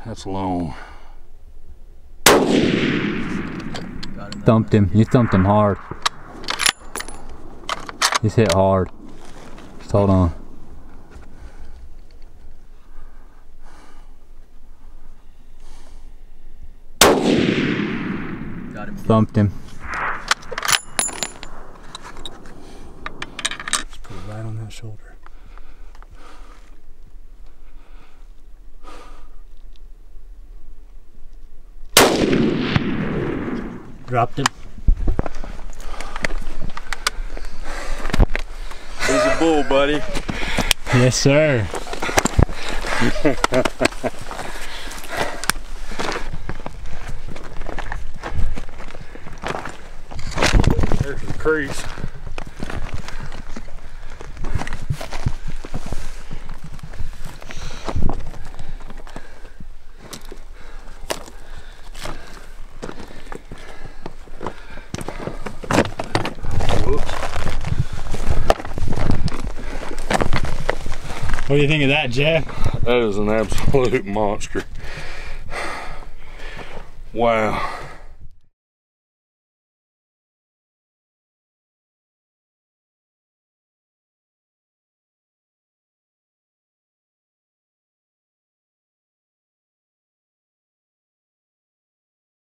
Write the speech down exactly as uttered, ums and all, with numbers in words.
That's long. Thumped him. You thumped him hard. He's hit hard. Just hold on. Got him. Thumped him. Just put it right on that shoulder. Dropped him. He's a bull, buddy. Yes, sir. There's the crease. What do you think of that, Jeff? That is an absolute monster. Wow.